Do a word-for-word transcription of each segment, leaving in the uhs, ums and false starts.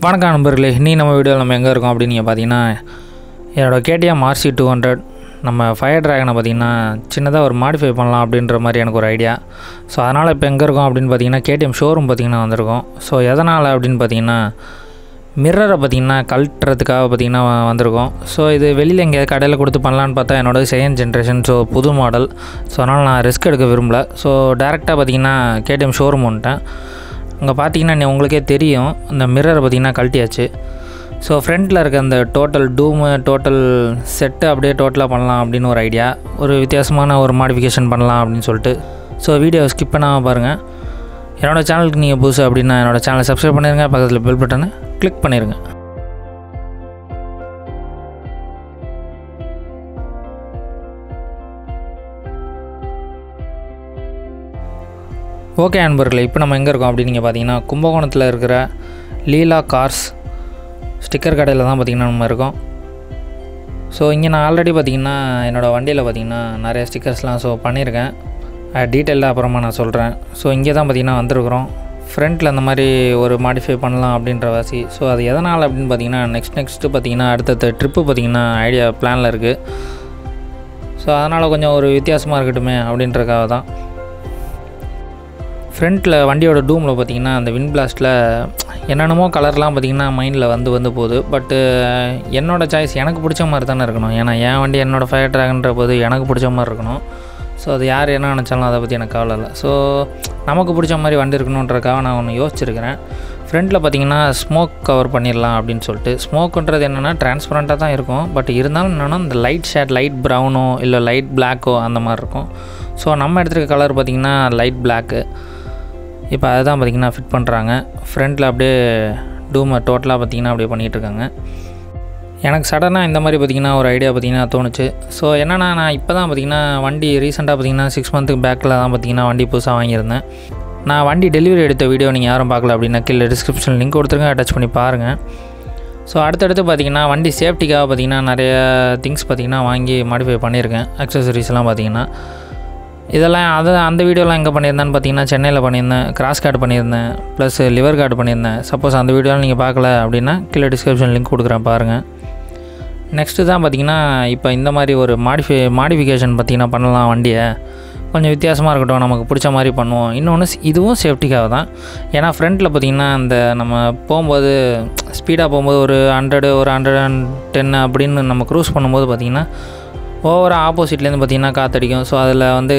வணக்கம் நண்பர்களே, இன்னி நம்ம வீடியோவில் நம்ம எங்கே இருக்கோம் அப்படின்னு நீங்கள் பார்த்தீங்கன்னா என்னோடய K T M R C two hundred நம்ம ஃபயர் ட்ராகனை பார்த்திங்கன்னா சின்னதாக ஒரு மாடிஃபை பண்ணலாம் அப்படின்ற மாதிரி எனக்கு ஒரு ஐடியா. ஸோ அதனால் இப்போ எங்கே இருக்கோம் அப்படின்னு பார்த்தீங்கன்னா K T M ஷோரூம் பார்த்திங்கன்னா வந்திருக்கோம். ஸோ எதனால் அப்படின்னு பார்த்தீங்கன்னா மிரரை பார்த்திங்கன்னா கழட்டுறதுக்காக பார்த்திங்கன்னா வந்திருக்கோம். ஸோ இது வெளியில் எங்கே கடையில் கொடுத்து பண்ணலான்னு பார்த்தா என்னோடய செகண்ட் ஜென்ரேஷன், ஸோ புது மாடல். ஸோ அதனால் நான் ரிஸ்க் எடுக்க விரும்பல. ஸோ டேரெக்டாக பார்த்திங்கன்னா K T M ஷோரூம் வந்துட்டேன். அங்கே பார்த்தீங்கன்னா உங்களுக்கே தெரியும், இந்த மிரரை பார்த்திங்கன்னா கழட்டியாச்சு. ஸோ ஃப்ரண்ட்டில் இருக்க அந்த டோட்டல் டூமு டோட்டல் செட்டு அப்படியே டோட்டலாக பண்ணலாம் அப்படின்னு ஒரு ஐடியா, ஒரு வித்தியாசமான ஒரு மாடிஃபிகேஷன் பண்ணலாம் அப்படின்னு சொல்லிட்டு. ஸோ வீடியோ ஸ்கிப் பண்ணாமல் பாருங்கள். என்னோடய சேனலுக்கு நீங்கள் புதுசு அப்படின்னா என்னோடய சேனலை சப்ஸ்கிரைப் பண்ணிடுங்க, பக்கத்தில் பெல் பட்டனை கிளிக் பண்ணிடுங்க. ஓகே நண்பர்களே, இப்போ நம்ம எங்கே இருக்கோம் அப்படின்னு நீங்கள் பார்த்தீங்கன்னா கும்பகோணத்தில் இருக்கிற லீலா கார்ஸ் ஸ்டிக்கர் கடையில் தான் பார்த்திங்கன்னா நம்ம இருக்கோம். ஸோ இங்கே நான் ஆல்ரெடி பார்த்திங்கன்னா என்னோடய வண்டியில் பார்த்திங்கன்னா நிறைய ஸ்டிக்கர்ஸ்லாம் ஸோ பண்ணியிருக்கேன். டீட்டெயிலாக அப்புறமா நான் சொல்கிறேன். ஸோ இங்கே தான் பார்த்திங்கன்னா வந்திருக்கிறோம். ஃப்ரண்ட்டில் அந்த மாதிரி ஒரு மாடிஃபை பண்ணலாம் அப்படின்ற வாசி. ஸோ அது எதனால் அப்படின்னு பார்த்திங்கன்னா நெக்ஸ்ட் நெக்ஸ்ட்டு பார்த்திங்கன்னா அடுத்தடுத்த ட்ரிப்பு பார்த்திங்கன்னா ஐடியா பிளானில் இருக்குது. ஸோ அதனால் கொஞ்சம் ஒரு வித்தியாசமாக இருக்கட்டுமே அப்படின்றக்காக தான். ஃப்ரண்ட்டில் வண்டியோட டூமில் பார்த்திங்கன்னா அந்த விண்ட் பிளாஸ்ட்டில் என்னென்னமோ கலர்லாம் பார்த்திங்கன்னா மைண்டில் வந்து வந்து போகுது. பட்டு என்னோடய சாய்ஸ் எனக்கு பிடிச்ச மாதிரி தானே இருக்கணும். ஏன்னா என் வண்டி என்னோடய ஃபயர் ட்ராகன்ற போது எனக்கு பிடிச்ச மாதிரி இருக்கணும். ஸோ அது யார் என்ன நினச்சாலும் அதை பற்றி எனக்கு கவலை இல்லை. ஸோ நமக்கு பிடிச்ச மாதிரி வண்டி இருக்கணுன்றக்காக நான் ஒன்று யோசிச்சிருக்கிறேன். ஃப்ரண்ட்டில் பார்த்திங்கன்னா ஸ்மோக் கவர் பண்ணிடலாம் அப்படின்னு சொல்லிட்டு. ஸ்மோக்குன்றது என்னென்னா டிரான்ஸ்பரண்ட்டாக தான் இருக்கும். பட் இருந்தாலும் என்னென்னா இந்த லைட் ஷேட் லைட் ப்ரௌனோ இல்லை லைட் பிளாக்கோ அந்த மாதிரி இருக்கும். ஸோ நம்ம எடுத்துருக்க கலர் பார்த்திங்கன்னா லைட் பிளாக்கு. இப்போ அதை தான் பார்த்திங்கன்னா ஃபிட் பண்ணுறாங்க. ஃப்ரண்ட்டில் அப்படியே டூமை டோட்டலாக பார்த்திங்கன்னா அப்படியே பண்ணிகிட்ருக்காங்க. எனக்கு சடனாக இந்த மாதிரி பார்த்திங்கன்னா ஒரு ஐடியா பார்த்திங்கன்னா தோணுச்சு. ஸோ என்னென்னா நான் இப்போ தான் பார்த்திங்கன்னா வண்டி ரீசெண்டாக பார்த்திங்கன்னா சிக்ஸ் மந்த்துக்கு பேக்கில் தான் பார்த்திங்கன்னா வண்டி புதுசாக வாங்கியிருந்தேன். நான் வண்டி டெலிவரி எடுத்த வீடியோ நீங்கள் யாரும் பார்க்கல அப்படின்னா கீழே டிஸ்கிரிப்ஷன் லிங்க் கொடுத்துருங்க, டச் பண்ணி பாருங்கள். ஸோ அடுத்தடுத்து பார்த்திங்கன்னா வண்டி சேஃப்டிக்காக பார்த்திங்கன்னா நிறைய திங்ஸ் பார்த்திங்கன்னா வாங்கி மாடிஃபை பண்ணியிருக்கேன். அக்சசரிஸ்லாம் பார்த்திங்கன்னா இதெல்லாம் அதை அந்த வீடியோலாம் எங்கே பண்ணியிருந்தேன்னு பார்த்தீங்கன்னா சென்னையில் பண்ணியிருந்தேன். கிராஸ் கார்டு பண்ணியிருந்தேன், ப்ளஸ் லிவர் கார்டு பண்ணியிருந்தேன். சப்போஸ் அந்த வீடியோலாம் நீங்கள் பார்க்கல அப்படின்னா கீழே டிஸ்கிரிப்ஷன் லிங்க் கொடுக்குறேன், பாருங்கள். நெக்ஸ்ட்டு தான் பார்த்திங்கன்னா இப்போ இந்த மாதிரி ஒரு மாடிஃபை மாடிஃபிகேஷன் பார்த்திங்கன்னா பண்ணலாம் வண்டியை. கொஞ்சம் வித்தியாசமாக இருக்கட்டும், நமக்கு பிடிச்ச மாதிரி பண்ணுவோம். இன்னொன்று இதுவும் சேஃப்டிக்காக தான். ஏன்னா ஃப்ரண்ட்டில் பார்த்திங்கன்னா இந்த நம்ம போகும்போது ஸ்பீடாக போகும்போது ஒரு ஹண்ட்ரடு ஒரு ஹண்ட்ரட் அண்ட் டென் அப்படின்னு நம்ம க்ரூஸ் பண்ணும்போது பார்த்திங்கன்னா ஓவராக ஆப்போசிட்லேருந்து பார்த்திங்கன்னா காற்றடிக்கும். ஸோ அதில் வந்து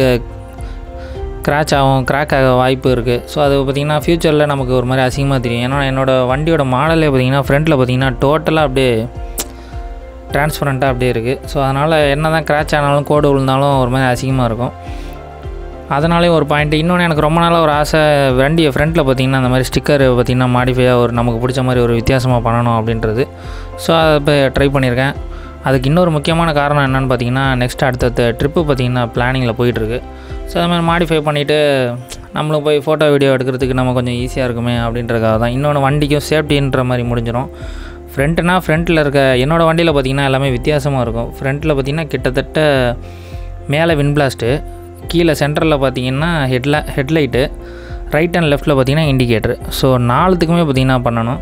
கிராச் ஆகும், கிராக் ஆக வாய்ப்பு இருக்குது. ஸோ அது பார்த்திங்கன்னா ஃப்யூச்சரில் நமக்கு ஒரு மாதிரி அசிங்கமாக தெரியும். ஏன்னா என்னோடய வண்டியோட மாடலே பார்த்திங்கன்னா ஃப்ரண்ட்டில் பார்த்திங்கன்னா டோட்டலாக அப்படியே டிரான்ஸ்பரண்ட்டாக அப்படியே இருக்குது. ஸோ அதனால் என்ன தான் கிராச் ஆனாலும் கோடு விழுந்தாலும் ஒரு மாதிரி அசிங்கமாக இருக்கும். அதனாலே ஒரு பாயிண்ட்டு. இன்னொன்று எனக்கு ரொம்ப நாளாக ஒரு ஆசை, வண்டியை ஃப்ரண்ட்டில் பார்த்திங்கன்னா அந்த மாதிரி ஸ்டிக்கர் பார்த்திங்கன்னா மாடிஃபையாக ஒரு நமக்கு பிடிச்ச மாதிரி ஒரு வித்தியாசமாக பண்ணணும் அப்படின்றது. ஸோ அதை இப்போ ட்ரை பண்ணியிருக்கேன். அதுக்கு இன்னொரு முக்கியமான காரணம் என்னென்னு பார்த்தீங்கன்னா நெக்ஸ்ட் அடுத்த ட்ரிப்பு பார்த்திங்கன்னா பிளானிங்கில் போயிட்டுருக்கு. ஸோ அது மாதிரி மாடிஃபை பண்ணிவிட்டு நம்மளும் போய் ஃபோட்டோ வீடியோ எடுக்கிறதுக்கு நம்ம கொஞ்சம் ஈஸியாக இருக்குமே அப்படின்றக்காக தான். இன்னொன்று வண்டிக்கும் சேஃப்டின்ற மாதிரி முடிஞ்சிடும். ஃப்ரண்ட்டுனா ஃப்ரண்ட்டில் இருக்க என்னோடய வண்டியில் பார்த்திங்கன்னா எல்லாமே வித்தியாசமாக இருக்கும். ஃப்ரண்ட்டில் பார்த்திங்கன்னா கிட்டத்தட்ட மேலே விண்ட் பிளாஸ்ட்டு, கீழே சென்டரில் பார்த்திங்கன்னா ஹெட்ல ஹெட்லைட்டு, ரைட் அண்ட் லெஃப்ட்டில் பார்த்திங்கன்னா இண்டிகேட்ரு. ஸோ நாலுத்துக்குமே பார்த்திங்கன்னா பண்ணணும்.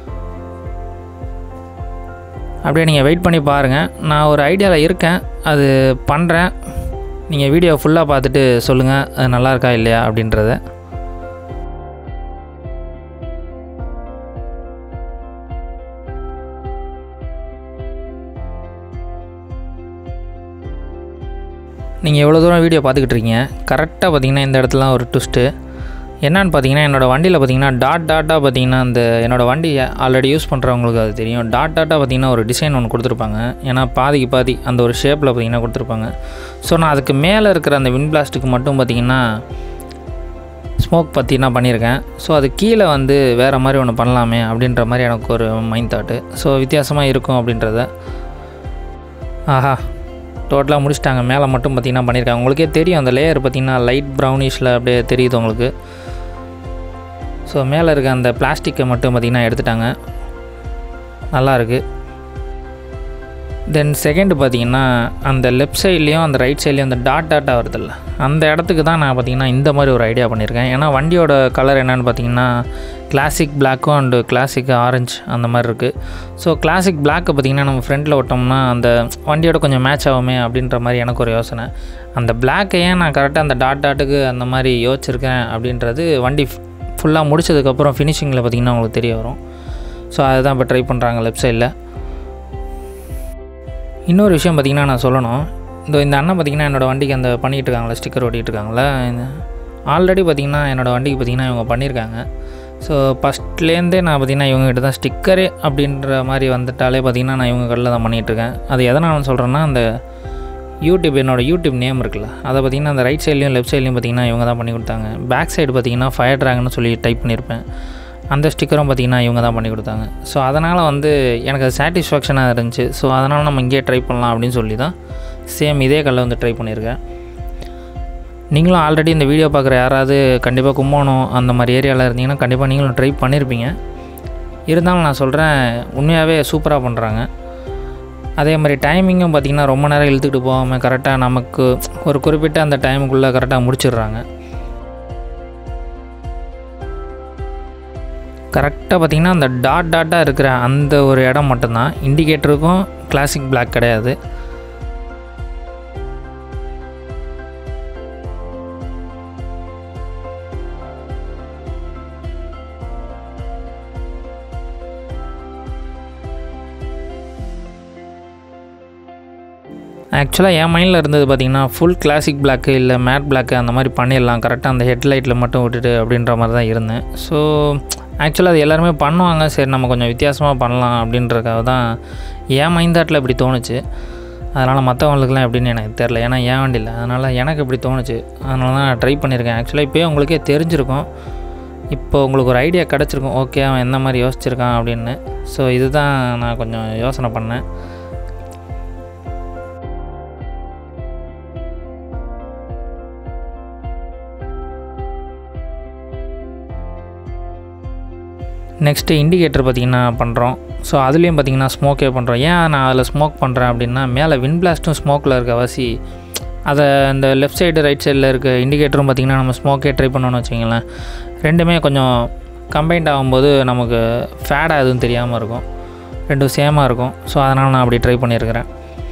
அப்படியே நீங்கள் வெயிட் பண்ணி பாருங்கள். நான் ஒரு ஐடியாவில் இருக்கேன், அது பண்ணுறேன். நீங்கள் வீடியோ ஃபுல்லாக பார்த்துட்டு சொல்லுங்கள் அது நல்லா இருக்கா இல்லையா அப்படின்றத. நீங்கள் எவ்வளோ தூரம் வீடியோ பார்த்துக்கிட்டு இருக்கீங்க, கரெக்டாக பார்த்திங்கன்னா இந்த இடத்துலாம் ஒரு ட்விஸ்ட்டு என்னென்னு பார்த்தீங்கன்னா என்னோடய வண்டியில் பார்த்திங்கன்னா டாட் டாட்டாக பார்த்திங்கன்னா அந்த என்னோடய வண்டி ஆல்ரெடி யூஸ் பண்ணுறவங்களுக்கு அது தெரியும். டாட் டாட்டாக பார்த்திங்கன்னா ஒரு டிசைன் ஒன்று கொடுத்துருப்பாங்க. ஏன்னா பாதிக்கு பாதி அந்த ஒரு ஷேப்பில் பார்த்திங்கன்னா கொடுத்துருப்பாங்க. ஸோ நான் அதுக்கு மேலே இருக்கிற அந்த விண்ட் பிளாஸ்ட்டுக்கு மட்டும் பார்த்திங்கன்னா ஸ்மோக் பார்த்திங்கன்னா பண்ணியிருக்கேன். ஸோ அது கீழே வந்து வேறு மாதிரி ஒன்று பண்ணலாமே அப்படின்ற மாதிரி எனக்கு ஒரு மைண்ட் தாட்டு. ஸோ வித்தியாசமாக இருக்கும் அப்படின்றத. ஆஹா, டோட்டலாக முடிச்சிட்டாங்க. மேலே மட்டும் பார்த்திங்கன்னா பண்ணியிருக்காங்க. உங்களுக்கே தெரியும் அந்த லேயர் பார்த்திங்கன்னா லைட் ப்ரௌனிஷில் அப்படியே தெரியுது உங்களுக்கு. ஸோ மேலே இருக்க அந்த பிளாஸ்டிக்கை மட்டும் பார்த்திங்கன்னா எடுத்துட்டாங்க. நல்லாயிருக்கு. தென் செகண்ட் பார்த்திங்கன்னா அந்த லெஃப்ட் சைட்லேயும் அந்த ரைட் சைட்லேயும் அந்த டாட் டாட்டாக வருதில்ல, அந்த இடத்துக்கு தான் நான் பார்த்திங்கன்னா இந்த மாதிரி ஒரு ஐடியா பண்ணியிருக்கேன். ஏன்னா வண்டியோட கலர் என்னென்னு பார்த்திங்கன்னா கிளாசிக் பிளாக்கும் அண்டு கிளாசிக் ஆரஞ்சு அந்த மாதிரி இருக்குது. ஸோ கிளாசிக் பிளாக்கை பார்த்திங்கன்னா நம்ம ஃப்ரண்ட்டில் விட்டோம்னா அந்த வண்டியோட கொஞ்சம் மேட்ச் ஆகுமே அப்படின்ற மாதிரி எனக்கு ஒரு யோசனை. அந்த பிளாக்கை ஏன் நான் கரெக்டாக அந்த டாட் டாட்டுக்கு அந்த மாதிரி யோசிச்சிருக்கேன் அப்படின்றது வண்டி ஃபுல்லாக முடிச்சதுக்கப்புறம் ஃபினிஷிங்கில் பார்த்திங்கன்னா உங்களுக்கு தெரிய வரும். ஸோ அதுதான் இப்போ ட்ரை பண்ணுறாங்க லெஃப்ட் சைடில். இன்னொரு விஷயம் பார்த்திங்கன்னா நான் சொல்லணும், இந்த இந்த அண்ணன் பார்த்திங்கன்னா என்னோடய வண்டிக்கு அந்த பண்ணிகிட்டு இருக்காங்களா, ஸ்டிக்கர் ஓட்டிகிட்டு இருக்காங்களா, ஆல்ரெடி பார்த்திங்கன்னா என்னோடய வண்டிக்கு பார்த்திங்கன்னா இவங்க பண்ணியிருக்காங்க. ஸோ ஃபஸ்ட்லேருந்தே நான் பார்த்திங்கன்னா இவங்ககிட்ட தான் ஸ்டிக்கரு அப்படின்ற மாதிரி வந்துட்டாலே பார்த்திங்கன்னா நான் இவங்க கடையில் தான் பண்ணிகிட்ருக்கேன். அது எதனால் சொல்கிறேன்னா, அந்த யூடியூப் என்னோடய யூடியூப் நேம் இருக்குல்ல, அதை பார்த்திங்கன்னா அந்த ரைட் சைட்லேயும் லெஃப்ட் சைட்லேயும் பார்த்திங்கன்னா இவங்க தான் பண்ணி கொடுத்தாங்க. பேக் சைடு பார்த்திங்கன்னா ஃபயர் ட்ராகன்னு சொல்லி டைப் பண்ணியிருப்பேன், அந்த ஸ்டிக்கரும் பார்த்திங்கன்னா இவங்க தான் பண்ணி கொடுத்தாங்க. ஸோ அதனால் வந்து எனக்கு அது சாட்டிஸ்ஃபேக்ஷனாக இருந்துச்சு. ஸோ அதனால் நம்ம இங்கேயே ட்ரை பண்ணலாம் அப்படின்னு சொல்லி தான் சேம் இதே கல்லில் வந்து ட்ரை பண்ணியிருக்கேன். நீங்களும் ஆல்ரெடி இந்த வீடியோ பார்க்குற யாராவது கண்டிப்பாக கும்போணம் அந்த மாதிரி ஏரியாவில் இருந்தீங்கன்னா கண்டிப்பாக நீங்களும் ட்ரை பண்ணியிருப்பீங்க. இருந்தாலும் நான் சொல்கிறேன், உண்மையாகவே சூப்பராக பண்ணுறாங்க. அதே மாதிரி டைமிங்கும் பார்த்திங்கன்னா ரொம்ப நேரம் இழுத்துக்கிட்டு போகாமல் கரெக்டாக நமக்கு ஒரு குறிப்பிட்ட அந்த டைமுக்குள்ளே கரெக்டாக முடிச்சிடுறாங்க. கரெக்டாக பார்த்திங்கன்னா அந்த டாட் டாட்டாக இருக்கிற அந்த ஒரு இடம் மட்டும்தான், இண்டிகேட்டருக்கும் கிளாசிக் பிளாக் கிடையாது. ஆக்சுவலாக என் மைண்டில் இருந்தது பார்த்திங்கன்னா ஃபுல் கிளாசிக் பிளாக்கு இல்லை மேட் பிளாக்கு அந்த மாதிரி பண்ணிடலாம், கரெக்டாக அந்த ஹெட்லைட்டில் மட்டும் விட்டுட்டு அப்படின்ற மாதிரி தான் இருந்தேன். ஸோ ஆக்சுவலாக அது எல்லாருமே பண்ணுவாங்க, சரி நம்ம கொஞ்சம் வித்தியாசமாக பண்ணலாம் அப்படின்றதுக்காக தான் என் மைண்ட் தாட்டில் இப்படி தோணுச்சு. அதனால் மற்றவங்களுக்குலாம் எப்படின்னு எனக்கு தெரில, ஏன்னா ஏன் வண்டியில், அதனால் எனக்கு இப்படி தோணுச்சு, அதனால தான் நான் ட்ரை பண்ணியிருக்கேன். ஆக்சுவலாக இப்போயே உங்களுக்கே தெரிஞ்சிருக்கும், இப்போ உங்களுக்கு ஒரு ஐடியா கிடச்சிருக்கும், ஓகே அவன் எந்த மாதிரி யோசிச்சிருக்கான் அப்படின்னு. ஸோ இதுதான் நான் கொஞ்சம் யோசனை பண்ணேன். நெக்ஸ்ட்டு இண்டிகேட்டர் பார்த்திங்கன்னா பண்ணுறோம். ஸோ அதுலேயும் பார்த்திங்கன்னா ஸ்மோக்கே பண்ணுறோம். ஏன் நான் அதில் ஸ்மோக் பண்ணுறேன் அப்படின்னா, மேலே விண்ட் பிளாஸ்ட்டும் ஸ்மோக்கில் இருக்க வாசி அதை இந்த லெஃப்ட் சைடு ரைட் சைடில் இருக்க இண்டிகேட்டரும் பார்த்திங்கன்னா நம்ம ஸ்மோக்கே ட்ரை பண்ணோன்னு வச்சிங்களேன், ரெண்டுமே கொஞ்சம் கம்பைண்ட் ஆகும்போது நமக்கு ஃபேடாக எதுவும் தெரியாமல் இருக்கும், ரெண்டும் சேமாக இருக்கும். ஸோ அதனால் நான் அப்படி ட்ரை பண்ணியிருக்கிறேன்.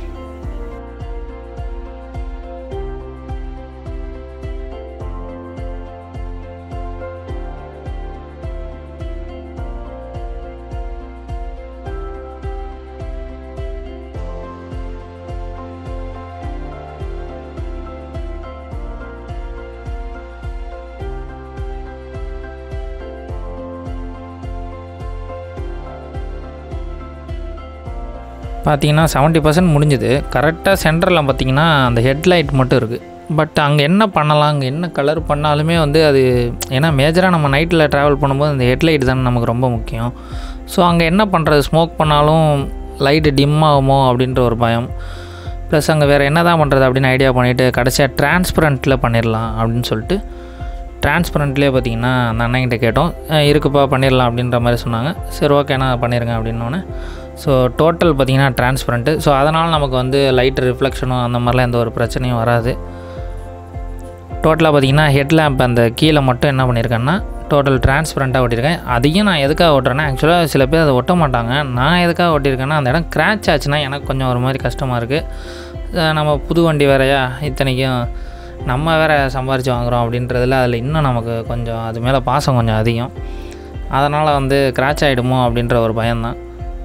பார்த்திங்கன்னா செவன்ட்டி பர்சன்ட் முடிஞ்சுது. கரெக்டாக சென்டரில் பார்த்திங்கன்னா அந்த ஹெட்லைட் மட்டும் இருக்குது. பட் அங்கே என்ன பண்ணலாம், அங்கே என்ன கலர் பண்ணாலுமே வந்து அது, ஏன்னா மேஜராக நம்ம நைட்டில் ட்ராவல் பண்ணும்போது அந்த ஹெட்லைட் தானே நமக்கு ரொம்ப முக்கியம். ஸோ அங்கே என்ன பண்ணுறது, ஸ்மோக் பண்ணாலும் லைட்டு டிம் ஆகுமோ அப்படின்ற ஒரு பயம், ப்ளஸ் அங்கே வேறு என்ன தான் பண்ணுறது அப்படின்னு ஐடியா பண்ணிவிட்டு கடைசியாக டிரான்ஸ்பரண்ட்டில் பண்ணிடலாம் அப்படின்னு சொல்லிட்டு டிரான்ஸ்பரண்ட்லேயே பார்த்திங்கன்னா அந்த அண்ணன்கிட்ட கேட்டோம், இருக்குப்பா பண்ணிடலாம் அப்படின்ற மாதிரி சொன்னாங்க. சரி ஓகேண்ணா பண்ணிடுங்க அப்படின்னோடனே ஸோ டோட்டல் பார்த்திங்கன்னா டிரான்ஸ்பரண்ட்டு. ஸோ அதனால் நமக்கு வந்து லைட் ரிஃப்ளெக்ஷனும் அந்த மாதிரிலாம் எந்த ஒரு பிரச்சனையும் வராது. டோட்டலாக பார்த்திங்கன்னா ஹெட் லேம்ப் அந்த கீழே மட்டும் என்ன பண்ணியிருக்கேன்னா டோட்டல் டிரான்ஸ்பரண்ட்டாக ஓட்டியிருக்கேன். அதையும் நான் எதுக்காக ஓட்டுறேன்னா, ஆக்சுவலாக சில பேர் அதை ஒட்ட மாட்டாங்க, நான் எதுக்காக ஓட்டியிருக்கேன்னா அந்த இடம் கிராச் ஆச்சுன்னா எனக்கு கொஞ்சம் ஒரு மாதிரி கஷ்டமாக இருக்குது. நம்ம புது வண்டி வேறையா, இத்தனைக்கும் நம்ம வேறு சம்பாரித்து வாங்குகிறோம் அப்படின்றதில் அதில் இன்னும் நமக்கு கொஞ்சம் அது மேலே பாசம் கொஞ்சம் அதிகம். அதனால் வந்து கிராச் ஆகிடுமோ அப்படின்ற ஒரு பயம்தான்.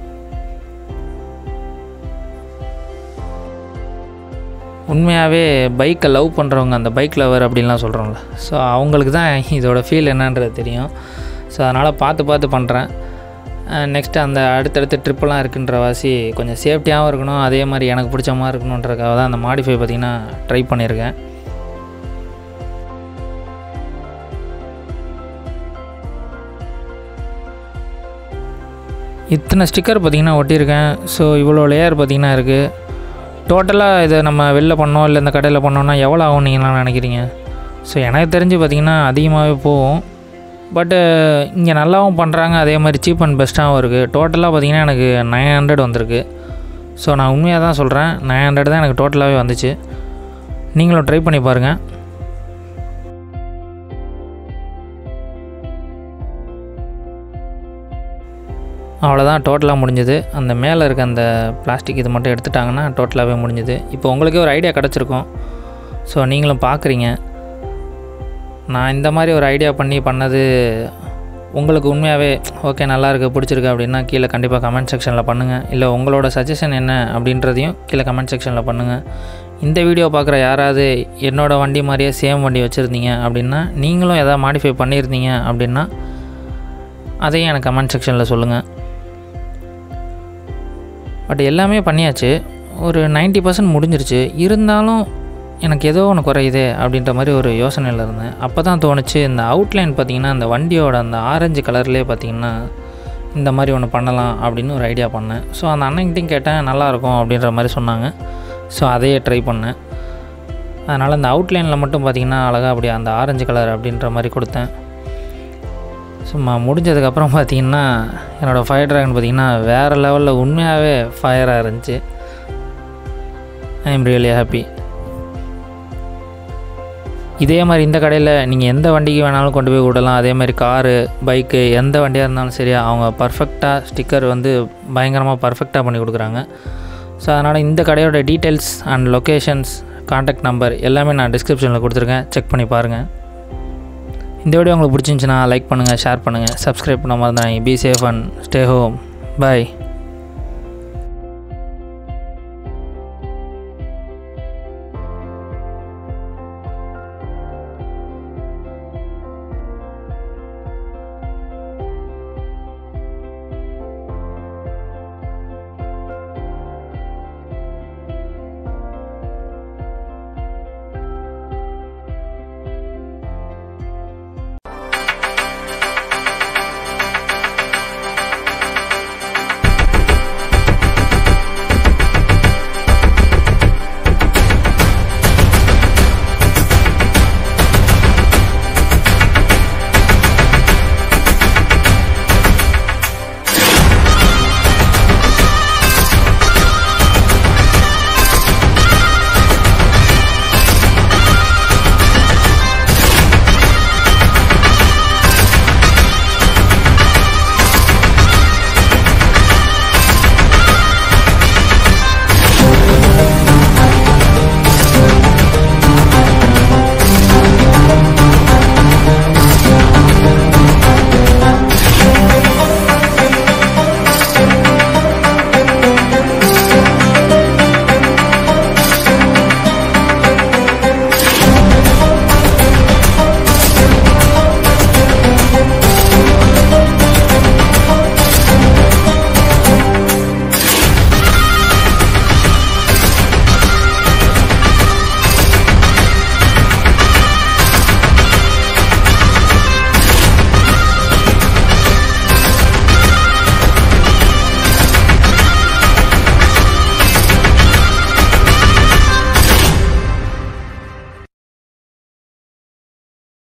உண்மையாகவே பைக்கை லவ் பண்ணுறவங்க, அந்த பைக் லவர் அப்படின்லாம் சொல்கிறோம்ல, ஸோ அவங்களுக்கு தான் இதோட ஃபீல் என்னன்றது தெரியும். ஸோ அதனால் பார்த்து பார்த்து பண்ணுறேன். நெக்ஸ்ட்டு அந்த அடுத்தடுத்த ட்ரிப்பெல்லாம் இருக்குன்ற வாசி கொஞ்சம் சேஃப்டியாகவும் இருக்கணும், அதே மாதிரி எனக்கு பிடிச்ச மாதிரி இருக்கணுன்றதுக்காக தான் அந்த மாடிஃபை பார்த்திங்கன்னா ட்ரை பண்ணியிருக்கேன். இத்தனை ஸ்டிக்கர் பார்த்திங்கன்னா ஒட்டியிருக்கேன். ஸோ இவ்வளோ லேயர் பார்த்திங்கன்னா இருக்குது. டோட்டலாக இதை நம்ம வெளில பண்ணோம் இல்லை இந்த கடையில் பண்ணோன்னா எவ்வளோ ஆகும் நீங்களாம் நினைக்கிறீங்க? ஸோ எனக்கு தெரிஞ்சு பார்த்திங்கன்னா அதிகமாகவே போகும். பட்டு இங்கே நல்லாவும் பண்ணுறாங்க, அதே மாதிரி சீப் அண்ட் பெஸ்ட்டாகவும் இருக்குது. டோட்டலாக பார்த்திங்கன்னா எனக்கு நைன் ஹண்ட்ரட் வந்திருக்கு. ஸோ நான் உண்மையாக தான் சொல்கிறேன், நைன் ஹண்ட்ரட் தான் எனக்கு டோட்டலாகவே வந்துச்சு. நீங்களும் ட்ரை பண்ணி பாருங்கள். அவ்வளோதான், டோட்டலாக முடிஞ்சது. அந்த மேலே இருக்க அந்த பிளாஸ்டிக் இது மட்டும் எடுத்துட்டாங்கன்னா டோட்டலாகவே முடிஞ்சுது. இப்போ உங்களுக்கே ஒரு ஐடியா கிடச்சிருக்கும். ஸோ நீங்களும் பார்க்குறீங்க. நான் இந்த மாதிரி ஒரு ஐடியா பண்ணி பண்ணது உங்களுக்கு உண்மையாகவே ஓகே நல்லாயிருக்கு பிடிச்சிருக்கு அப்படின்னா கீழே கண்டிப்பாக கமெண்ட் செக்ஷனில் பண்ணுங்கள். இல்லை உங்களோட சஜஷன் என்ன அப்படின்றதையும் கீழே கமெண்ட் செக்ஷனில் பண்ணுங்கள். இந்த வீடியோ பார்க்குற யாராவது என்னோடய வண்டி மாதிரியே சேம் வண்டி வச்சுருந்தீங்க அப்படின்னா, நீங்களும் எதாவது மாடிஃபை பண்ணியிருந்தீங்க அப்படின்னா அதையும் எனக்கு கமெண்ட் செக்ஷனில் சொல்லுங்கள். பட் எல்லாமே பண்ணியாச்சு, ஒரு நைன்ட்டி பர்சன்ட் முடிஞ்சிருச்சு. இருந்தாலும் எனக்கு ஏதோ ஒன்று குறையுதே அப்படின்ற மாதிரி ஒரு யோசனையில் இருந்தேன். அப்போ தான் தோணுச்சு, இந்த அவுட்லைன் பார்த்திங்கன்னா அந்த வண்டியோட அந்த ஆரஞ்சு கலர்லேயே பார்த்திங்கன்னா இந்த மாதிரி ஒன்று பண்ணலாம் அப்படின்னு ஒரு ஐடியா பண்ணேன். ஸோ அந்த அண்ணன்கிட்டையும் கேட்டேன், நல்லாயிருக்கும் அப்படின்ற மாதிரி சொன்னாங்க. ஸோ அதையே ட்ரை பண்ணேன். அதனால் அந்த அவுட்லைனில் மட்டும் பார்த்திங்கன்னா அழகாக அப்படியே அந்த ஆரஞ்சு கலர் அப்படின்ற மாதிரி கொடுத்தேன். சும்மா முடிஞ்சதுக்கப்புறம் பார்த்திங்கன்னா என்னோடய ஃபயர் ட்ராகன் பார்த்திங்கன்னா வேறு லெவலில் உண்மையாகவே ஃபயராக இருந்துச்சு. I am really happy. இதே மாதிரி இந்த கடையில் நீங்கள் எந்த வண்டிக்கு வேணாலும் கொண்டு போய் விடலாம். அதே மாதிரி காரு, பைக்கு, எந்த வண்டியாக இருந்தாலும் சரி, அவங்க பர்ஃபெக்டாக ஸ்டிக்கர் வந்து பயங்கரமாக பர்ஃபெக்டாக பண்ணி கொடுக்குறாங்க. ஸோ அதனால் இந்த கடையோட details and locations, contact number எல்லாமே நான் டிஸ்கிரிப்ஷனில் கொடுத்துருக்கேன், செக் பண்ணி பாருங்கள். இந்த வீடியோ உங்களுக்கு பிடிச்சிருந்துச்சுன்னா லைக் பண்ணுங்கள், ஷேர் பண்ணுங்கள், சப்ஸ்கிரைப் பண்ண மாதிரி தான். Be safe and stay home. Bye.